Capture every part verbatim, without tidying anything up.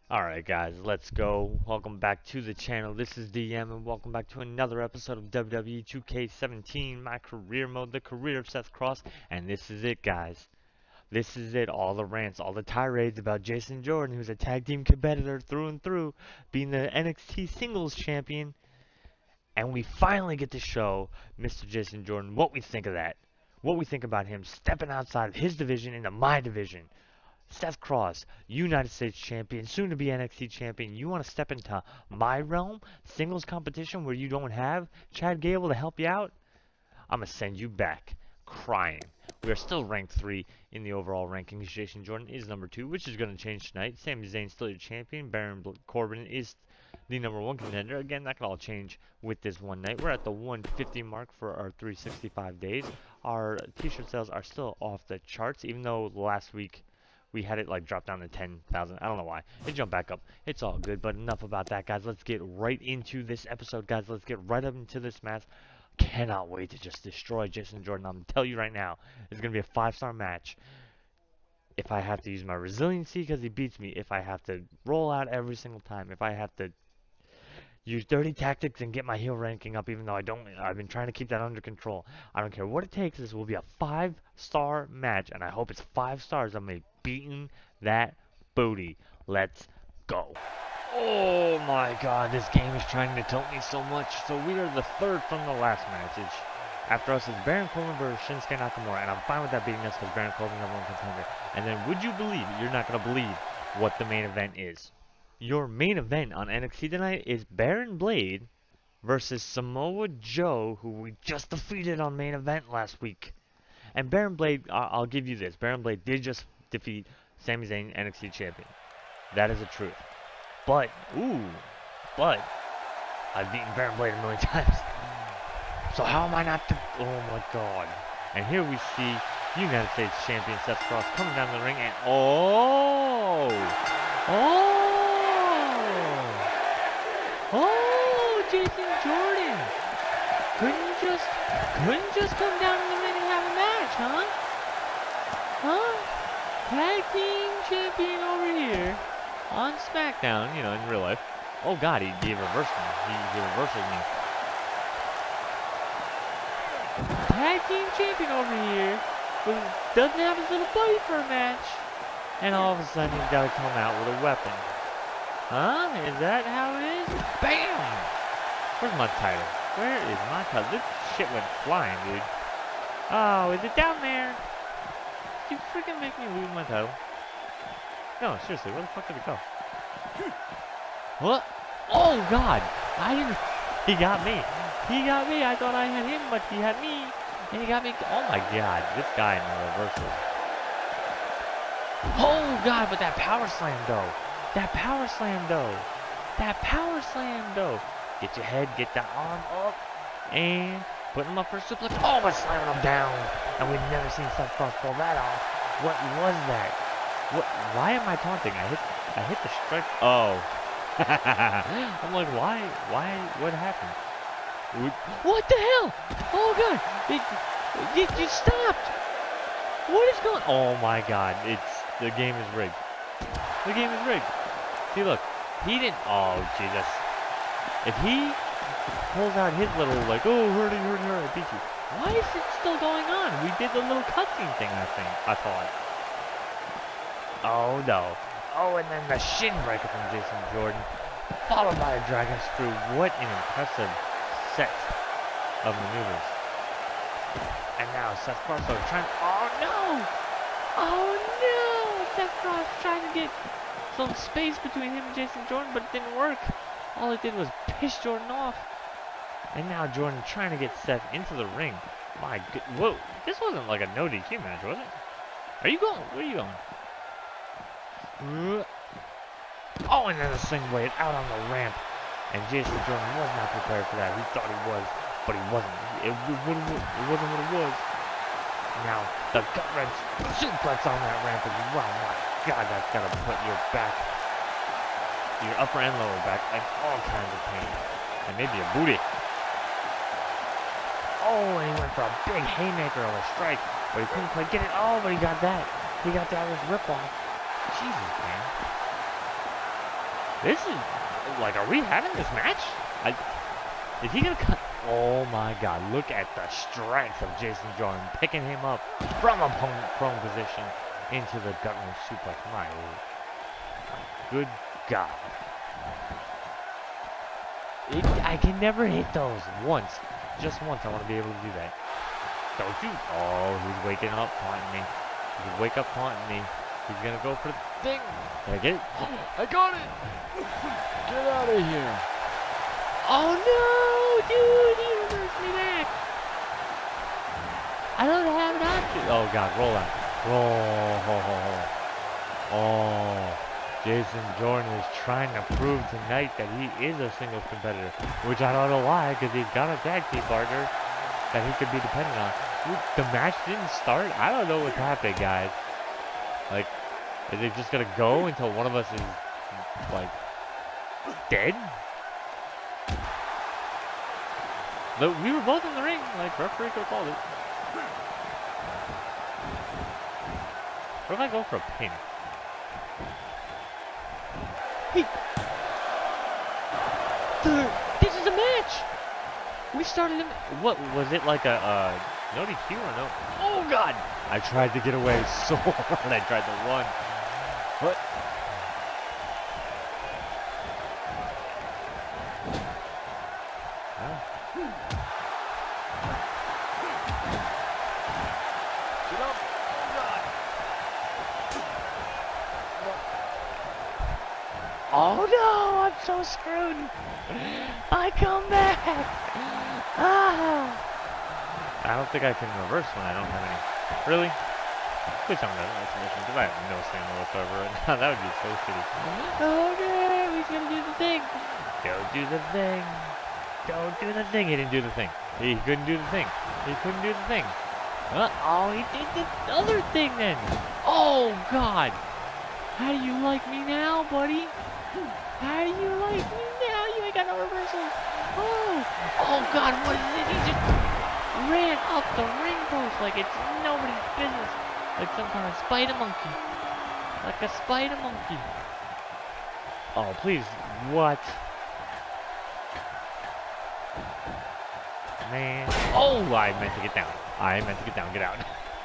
Alright guys, let's go. Welcome back to the channel. This is D M and welcome back to another episode of W W E two K seventeen MyCareer Mode, the career of Seth Cross. And this is it, guys. This is it. All the rants, all the tirades about Jason Jordan, who's a tag team competitor through and through, being the N X T singles champion. And we finally get to show Mister Jason Jordan what we think of that. What we think about him stepping outside of his division into my division. Seth Cross, United States champion, soon to be N X T champion. You want to step into my realm, singles competition where you don't have Chad Gable to help you out? I'm going to send you back crying. We are still ranked three in the overall rankings. Jason Jordan is number two, which is going to change tonight. Sami Zayn still your champion. Baron Corbin is the number one contender. Again, that can all change with this one night. We're at the one fifty mark for our three sixty-five days. Our t-shirt sales are still off the charts, even though last week we had it like drop down to ten thousand. I don't know why. It jumped back up. It's all good, but enough about that, guys. Let's get right into this episode, guys. Let's get right up into this match. Cannot wait to just destroy Jason Jordan. I'm going to tell you right now, it's going to be a five-star match. If I have to use my resiliency because he beats me, if I have to roll out every single time, if I have to use dirty tactics and get my heel ranking up, even though I don't, I've been trying to keep that under control. I don't care what it takes. This will be a five-star match, and I hope it's five stars. I'm going to be beating that booty. Let's go. Oh my god, this game is trying to tilt me so much. So we are the third from the last match. It's, after us is Baron Corbin versus Shinsuke Nakamura, and I'm fine with that beating us because Baron Corbin number one contender. And then would you believe, you're not going to believe what the main event is. Your main event on N X T tonight is Baron Blade versus Samoa Joe, who we just defeated on main event last week. And Baron Blade, I'll give you this, Baron Blade did just defeat Sami Zayn, N X T champion. That is the truth. But, ooh, but, I've beaten Baron Blade a million times. So how am I not to, oh my god. And here we see United States champion Seth Cross coming down the ring and, oh, oh, oh, Jason Jordan. Couldn't just, couldn't just come down in the ring and have a match, huh? Huh? Tag team champion over here on SmackDown, you know, in real life. Oh god, he, he reversed me. He, he reversed me. Tag team champion over here who doesn't have his little buddy for a match. And all of a sudden he's got to come out with a weapon. Huh? Is that how it is? Bam! Where's my title? Where is my title? This shit went flying, dude. Oh, is it down there? You freaking make me lose my title. No, seriously, where the fuck did it go? What? Oh god! I didn't. He got me. He got me. I thought I had him, but he had me. And he got me. Oh my god, this guy in the reversal. Oh god, but that power slam though. That power slam though. That power slam though. Get your head, get that arm up, and put him up for a suplex. Oh, but slamming him down. And we've never seen Seth Cross pull that off. What was that? What? Why am I taunting? I hit, I hit the strike. Oh. I'm like, why? Why? What happened? What the hell? Oh god! It, it, it stopped. What is going? Oh my god! It's the game is rigged. The game is rigged. See, look, he didn't. Oh Jesus! If he pulls out his little like, oh, hurry, hurry, hurry, I beat you. Why is it still going on? We did the little cutscene thing, I think. I thought. Oh no. Oh, and then the shin breaker from Jason Jordan, followed by a dragon screw. What an impressive set of maneuvers. And now Seth Cross is trying. Oh no! Oh no! Seth Cross trying to get some space between him and Jason Jordan, but it didn't work. All it did was piss Jordan off. And now Jordan trying to get Seth into the ring. My good. Whoa. This wasn't like a no D Q match, was it? Are you going? Where are you going? Oh, and then a sling blade out on the ramp. And Jason Jordan was not prepared for that. He thought he was, but he wasn't. It, it, it, it wasn't what it was. Now, the gut wrench suplex on that ramp is, wow, my God, that's got to put your back, your upper and lower back, in all kinds of pain. And maybe a booty. Oh, and he went for a big haymaker on a strike, but he couldn't quite get it. Oh, but he got that. He got the Irish rip-off. Jesus, man. This is, like, are we having this match? I, is he gonna cut? Oh my god, look at the strength of Jason Jordan, picking him up from a prone, prone position into the gut-wrench suplex. My, my good god. It, I can never hit those once. Just once I want to be able to do that. Don't you? Oh, he's waking up, taunting me. He's wake up, taunting me. He's gonna go for the thing. Did I get it? I got it! Get out of here. Oh no, dude, he reversed me back. I don't have an option. Oh god, roll out. Roll. Oh, Jason Jordan is trying to prove tonight that he is a singles competitor, which I don't know why, because he's got a tag team partner that he could be dependent on. The match didn't start. I don't know what's happening, guys. Like, is it just gonna go until one of us is, like, dead? Look, we were both in the ring. Like, referee could have called it. What if I go for a pin? Hey! Dude, this is a match! We started in... What, was it like a, uh, no D Q or no? Oh, God! I tried to get away so hard. I tried to run. But... Oh no, I'm so screwed. I come back. Ah. I don't think I can reverse when I don't have any. Really? Please tell me that that's submission, because I have no stamina whatsoever right now. That would be so shitty. Oh no, he's gonna do the thing. Don't do the thing. Don't do the thing. He didn't do the thing. He couldn't do the thing. He couldn't do the thing. Uh, oh, he did the other thing then. Oh god. How do you like me now, buddy? How do you like me now? You ain't got no reversal. Oh, oh God, what is it? He just ran up the ring post like it's nobody's business. Like some kind of spider monkey. Like a spider monkey. Oh, please, what? Man. Oh, I meant to get down. I meant to get down, get out.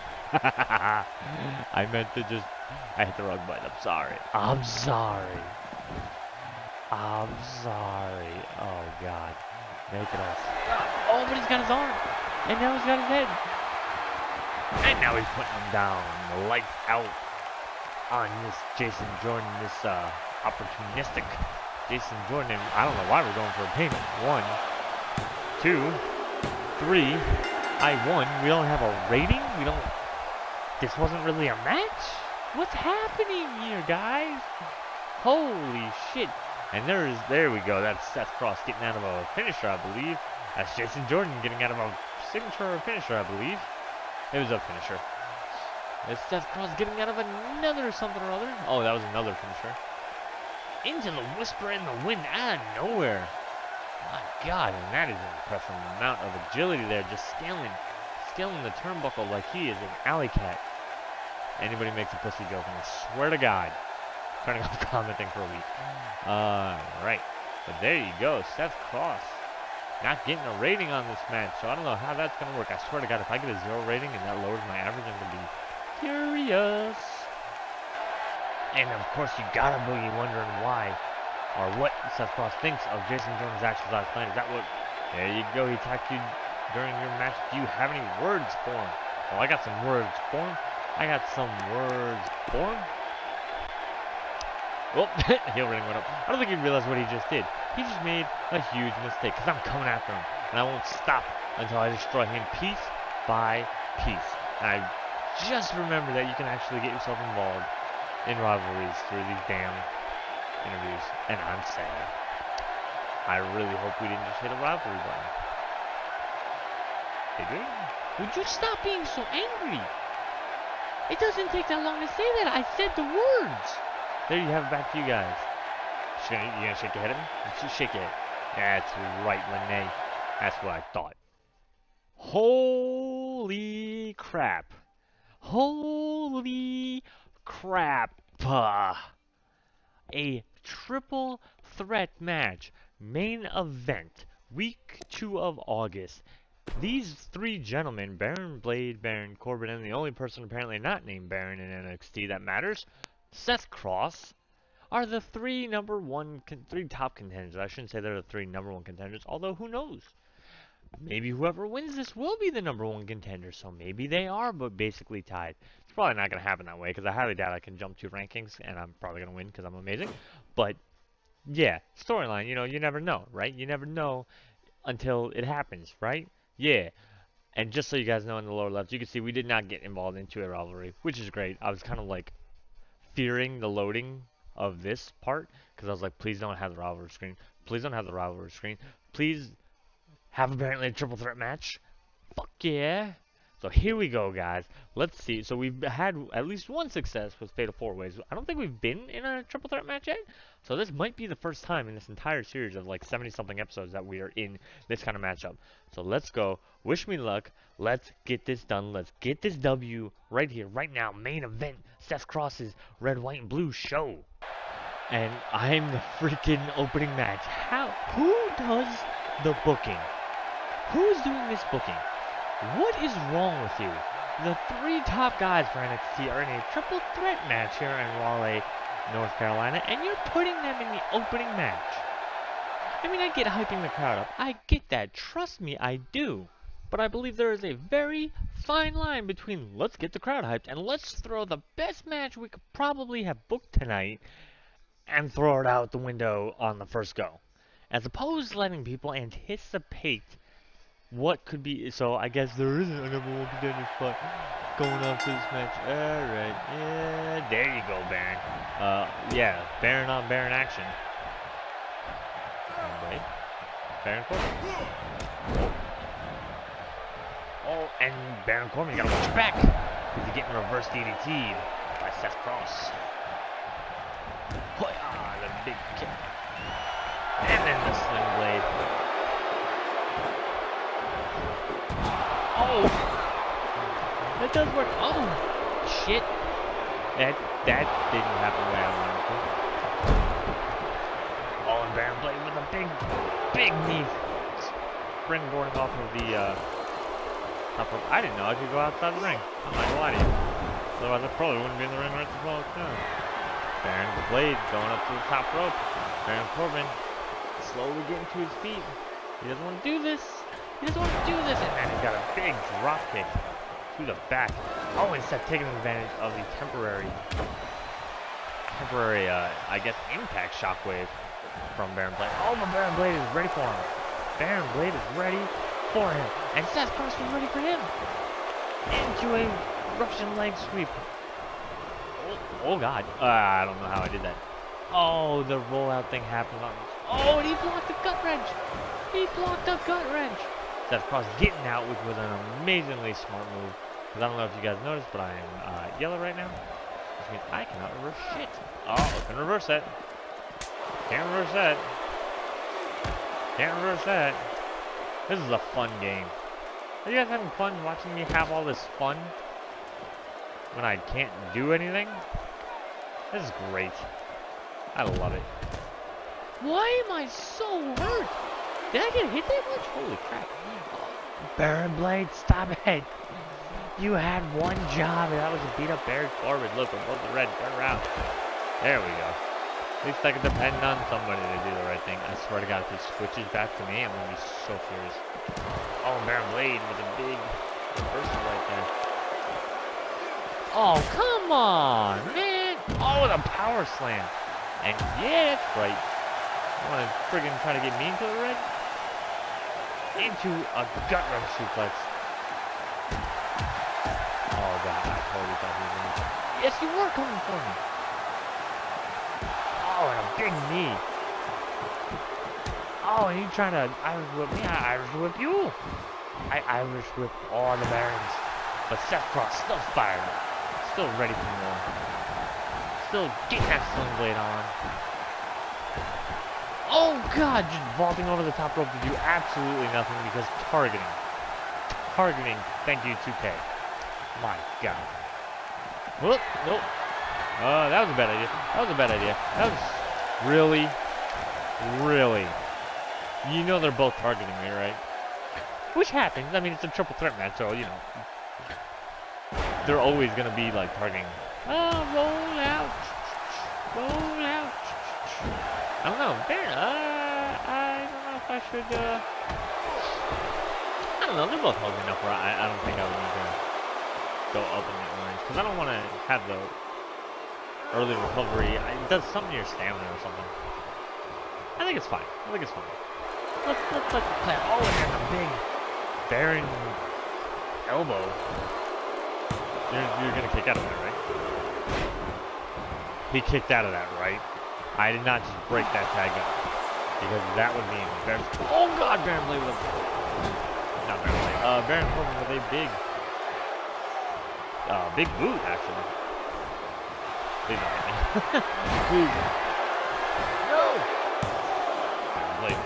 I meant to just, I hit the wrong button. I'm sorry. I'm sorry. I'm sorry. Oh, God. Make it us. Oh, but he's got his arm. And now he's got his head. And now he's putting him down. The lights out on this Jason Jordan, this uh, opportunistic Jason Jordan. And I don't know why we're going for a pin. One, two, three. I won. We don't have a rating. We don't. This wasn't really a match. What's happening here, guys? Holy shit. And there's, there we go. That's Seth Cross getting out of a finisher, I believe. That's Jason Jordan getting out of a signature or finisher, I believe. It was a finisher. It's Seth Cross getting out of another something or other. Oh, that was another finisher. Into the whisper in the wind out of nowhere. My God, and that is an impressive amount of agility there. Just scaling, scaling the turnbuckle like he is an alley cat. Anybody makes a pussy joke, and I swear to God. Turning off commenting for a week. Alright. But there you go. Seth Cross. Not getting a rating on this match. So I don't know how that's going to work. I swear to God, if I get a zero rating and that lowers my average, I'm going to be furious. And of course, you gotta be wondering why or what Seth Cross thinks of Jason Jordan's actions last night. Is that what? There you go. He attacked you during your match. Do you have any words for him? Well, I got some words for him. I got some words for him. Well, heel rating went up. I don't think he realized what he just did. He just made a huge mistake because I'm coming after him. And I won't stop until I destroy him piece by piece. And I just remember that you can actually get yourself involved in rivalries through these damn interviews. And I'm sad. I really hope we didn't just hit a rivalry button. Did we? Would you stop being so angry? It doesn't take that long to say that. I said the words. There you have it back to you guys. You gonna, you gonna shake your head at me? Just shake your head. That's right, Renee. That's what I thought. Holy crap. Holy crap. Uh, a triple threat match, main event, week two of August. These three gentlemen, Baron, Blade, Baron Corbin, and the only person apparently not named Baron in N X T that matters, Seth Cross, are the three number one, three top contenders. I shouldn't say they're the three number one contenders, although who knows? Maybe whoever wins this will be the number one contender, so maybe they are, but basically tied. It's probably not going to happen that way, because I highly doubt I can jump two rankings, and I'm probably going to win because I'm amazing. But, yeah, storyline, you know, you never know, right? You never know until it happens, right? Yeah. And just so you guys know in the lower left, you can see we did not get involved into a rivalry, which is great. I was kind of like fearing the loading of this part, because I was like, please don't have the rivalry screen. Please don't have the rivalry screen. Please have apparently a triple threat match. Fuck yeah. So here we go, guys. Let's see. So we've had at least one success with Fatal four Ways. I don't think we've been in a triple threat match yet. So this might be the first time in this entire series of like seventy something episodes that we are in this kind of matchup. So let's go. Wish me luck. Let's get this done. Let's get this W right here, right now. Main event. Seth Cross's Red, White, and Blue show. And I'm the freaking opening match. How? Who does the booking? Who's doing this booking? What is wrong with you? The three top guys for N X T are in a triple threat match here in Raleigh, North Carolina, and you're putting them in the opening match. I mean, I get hyping the crowd up. I get that. Trust me, I do. But I believe there is a very fine line between let's get the crowd hyped and let's throw the best match we could probably have booked tonight and throw it out the window on the first go. As opposed to letting people anticipate what could be. So I guess there isn't a number one contender spot going on to this match. Alright, yeah, there you go, Baron. Uh, yeah, Baron on Baron action. Wait, Baron Corbin. Oh. oh, and Baron Corbin, you gotta watch your back. He's getting reverse D D T'd by Seth Cross. Ah, the big kick. And then the sling blade. Oh! That does work. Oh! Shit. That, that didn't happen the way I wanted to. Oh, and Baron Blade with a big, big knee. Springboarding off of the, uh... top rope. I didn't know I could go outside the ring. I'm not gonna lie to you. Otherwise I probably wouldn't be in the ring right this whole time. Baron Blade going up to the top rope. Baron Corbin slowly getting to his feet. He doesn't want to do this. He doesn't want to do this. And then he's got a big drop kick to the back. Oh, and Seth taking advantage of the temporary, temporary, uh, I guess, impact shockwave from Baron Blade. Oh, but Baron Blade is ready for him. Baron Blade is ready for him. And Seth Cross was ready for him. Into a Russian leg sweep. Oh, God. Uh, I don't know how I did that. Oh, the rollout thing happened on... Oh, and he blocked the gut wrench. He blocked the gut wrench. Seth Cross getting out, which was an amazingly smart move. Because I don't know if you guys noticed, but I am uh, yellow right now. Which means I cannot reverse shit. Oh, I can reverse that. Can't reverse that. Can't reverse that. This is a fun game. Are you guys having fun watching me have all this fun when I can't do anything? This is great. I love it. Why am I so hurt? Did I get hit that much? Holy crap. Baron Blade, stop it. You had one job, and that was to beat up Baron Corbin. Look, we're both the red. Turn around. There we go. At least I can depend on somebody to do the right thing. I swear to God, if he switches back to me, I'm going to be so furious. Oh, Baron Blade with a big reversal right there. Oh, come on, man. Oh, with a power slam. And yeah, that's right. I want to friggin' try to get me into the red. Into a gut wrench suplex. Oh, God, I totally thought he was going to. Yes, you were coming for me. Oh, and a big knee. Oh, and you trying to Irish whip me? I Irish whip you. I Irish whip all the Barons. But Seth Cross still fired up. Still ready for more. Still getting that sling blade on. Oh, God, just vaulting over the top rope to do absolutely nothing because targeting. Targeting, thank you, two K. My God. Whoop, nope. Oh, that was a bad idea. That was a bad idea. That was Really? Really? You know they're both targeting me, right? Which happens. I mean, it's a triple threat match, so, you know. They're always going to be, like, targeting. Oh, roll out. Roll out. I don't know. There, uh, I don't know if I should, uh... I don't know. They're both holding enough where I, I don't think I would need to go up in the orange. Because I don't want to have the early recovery. It does something to your stamina or something. I think it's fine. I think it's fine. Let's, let's let the play. Oh, and there's a big Baron elbow. You're, you're going to kick out of that, right? He kicked out of that, right? I did not just break that tag up. Because that would mean Baron... Oh, God, Baron Blade with a... Not Baron Blade. Uh, Baron Corbin with a big... Uh, big boot, actually. Please don't hit me. Please. No! Baron Blade.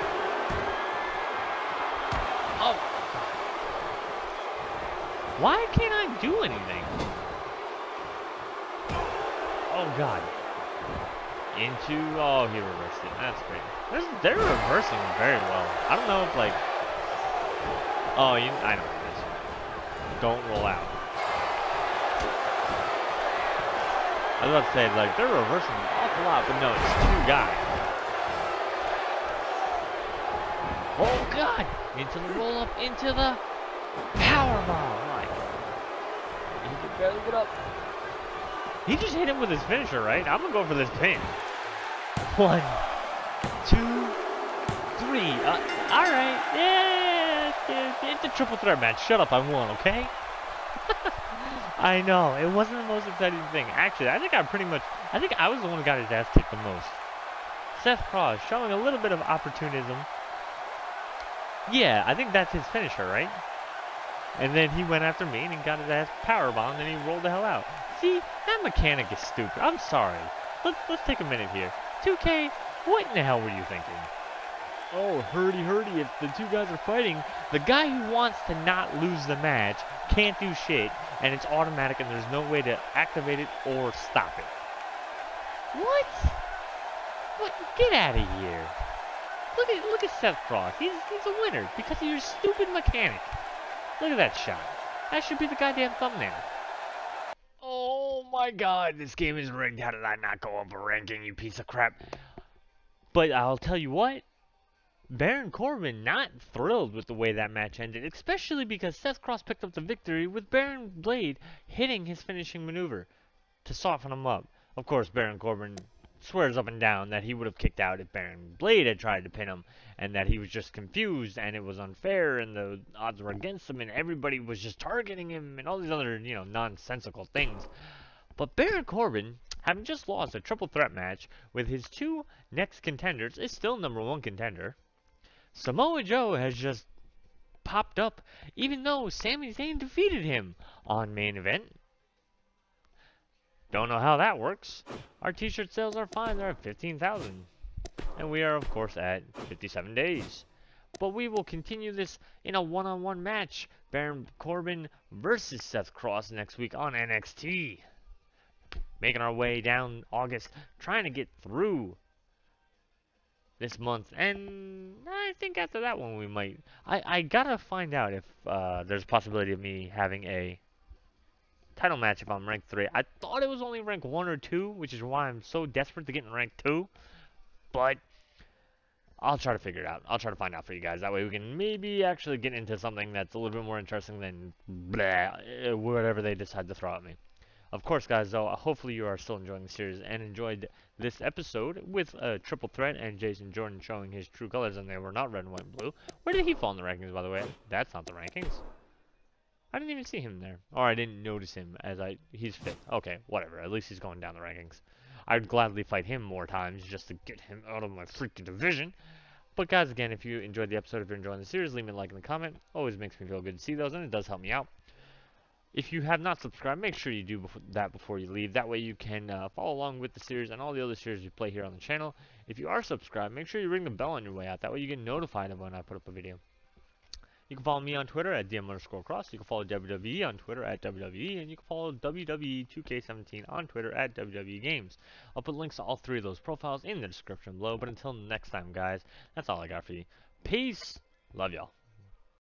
Oh. Why can't I do anything? Oh, God. Into, oh, he reversed it. That's great. There's, they're reversing very well. I don't know if, like, oh, you, I know this. Don't roll out. I was about to say, like, they're reversing an awful lot, but no, it's two guys. Oh, God! Into the roll up, into the powerbomb. My God. He can barely get up. He just hit him with his finisher, right? I'm gonna go for this pin. One, two, three. Uh, all right. Yeah, it's, it's a triple threat match. Shut up, I won. Okay. I know it wasn't the most exciting thing. Actually, I think I pretty much. I think I was the one who got his ass kicked the most. Seth Cross showing a little bit of opportunism. Yeah, I think that's his finisher, right? And then he went after me and he got his ass powerbomb and he rolled the hell out. See, that mechanic is stupid. I'm sorry. Let's let's take a minute here. two K, what in the hell were you thinking? Oh, hurdy hurdy, if the two guys are fighting, the guy who wants to not lose the match can't do shit, and it's automatic and there's no way to activate it or stop it. What? What? Get out of here. Look at look at Seth Cross. He's he's a winner because of your stupid mechanic. Look at that shot. That should be the goddamn thumbnail. Oh my God, this game is rigged. How did I not go up a ranking, you piece of crap? But I'll tell you what, Baron Corbin not thrilled with the way that match ended, especially because Seth Cross picked up the victory with Baron Blade hitting his finishing maneuver to soften him up. Of course, Baron Corbin swears up and down that he would have kicked out if Baron Blade had tried to pin him, and that he was just confused and it was unfair and the odds were against him and everybody was just targeting him and all these other, you know, nonsensical things. But Baron Corbin, having just lost a triple threat match with his two next contenders, is still number one contender. Samoa Joe has just popped up, even though Sami Zayn defeated him on main event. Don't know how that works. Our t-shirt sales are fine, they're at fifteen thousand. And we are, of course, at fifty-seven days. But we will continue this in a one-on-one match. Baron Corbin versus Seth Cross next week on N X T. Making our way down August, trying to get through this month. And I think after that one we might... I, I gotta find out if uh, there's a possibility of me having a title match if I'm ranked three. I thought it was only rank one or two, which is why I'm so desperate to get in rank two. But I'll try to figure it out. I'll try to find out for you guys. That way we can maybe actually get into something that's a little bit more interesting than blah, whatever they decide to throw at me. Of course, guys, though, hopefully you are still enjoying the series and enjoyed this episode with a triple threat and Jason Jordan showing his true colors, and they were not red, white, and blue. Where did he fall in the rankings, by the way? That's not the rankings. I didn't even see him there. Or I didn't notice him as I... He's fifth. Okay, whatever. At least he's going down the rankings. I'd gladly fight him more times just to get him out of my freaking division. But guys, again, if you enjoyed the episode, if you're enjoying the series, leave me a like in the comment. Always makes me feel good to see those, and it does help me out. If you have not subscribed, make sure you do before, that before you leave. That way you can uh, follow along with the series and all the other series we play here on the channel. If you are subscribed, make sure you ring the bell on your way out. That way you get notified of when I put up a video. You can follow me on Twitter at D M underscore cross. You can follow W W E on Twitter at W W E. And you can follow W W E two K seventeen on Twitter at W W E Games. I'll put links to all three of those profiles in the description below. But until next time, guys, that's all I got for you. Peace. Love y'all.